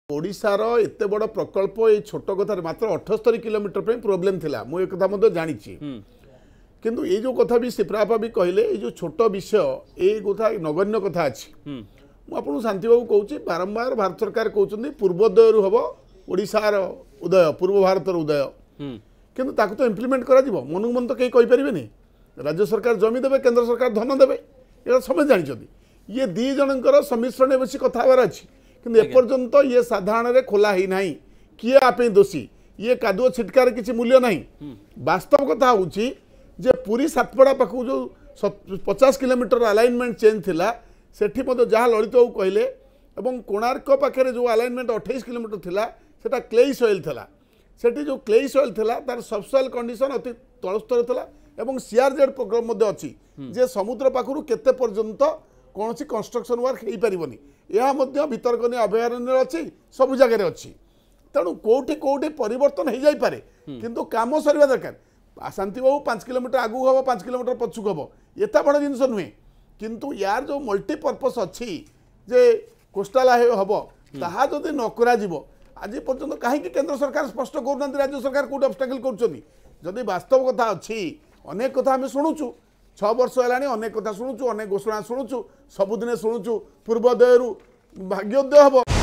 ओडिशार एत बड़ प्रकल्प ये छोट कथा मात्र 78 किलोमीटर प्रोब्लेम थिला मु एक कथा जानी किंतु ये जो कथा भी सिप्रापा भी कहले ये जो छोट विषय ये कथा नगण्य कथा अच्छी मुझे शांति बाबू कहूँ बारंबार भारत सरकार कहते पूर्वोदय हम ओडिशार उदय पूर्व भारतर उदय किंतु ताकू तो इम्प्लीमेंट करा मनकु मन तो कहीं कहींपारे राज्य सरकार जमी देवे केंद्र सरकार धन देवे ये समझ जानते ये दी जनकर सम्मिश्रण बस कथा हबार अच्छी कि एपर्यंत ये साधारण खोला ही ना किए आप दोषी ये कादुओ छिटकार किसी मूल्य ना वास्तव कथा हूँ जे पूरी सातपड़ा पाख जो 50 किलोमीटर अलाइनमेंट चेंज थिला सेठी मत जहाँ ललित बाबू कहले एवं कोणार्क पाखे जो अलाइनमेंट 28 किलोमीटर थिला सेटा क्लेई सॉइल थिला सेठी जो क्लेई सॉइल थिला तार सबसॉइल कंडीशन अति तलस्तर थिला एवं सीआरजेड प्रोग्राम अच्छी जे समुद्र पाखु केते पर्यंत कौन सी कंस्ट्रक्शन वर्क हो पारनि यह भितरकनी अभयारण्य अच्छी सब जगह अच्छी तेणु कौटी कौटी परिवर्तन हो जापे किंतु काम सर दरकार शांति बाबू 5 किलोमीटर आगू हम 5 किलोमीटर पछुक हम एत बड़ जिनस नुहे किंतु यार जो मल्टीपर्पस अच्छी जे कोस्टाल हम ताहा जदि नकरा आज पर्यंत कहीं केंद्र सरकार स्पष्ट करना राज्य सरकार कौट ऑब्स्टेकल कर वास्तव कथा अच्छी अनेक कथा आम शुणुचु 6 वर्ष है अनेक कथा शुणुचु अनेक घोषणा शुणुचु सबुदिने शुणुचु पूर्वोदय भाग्योदय हम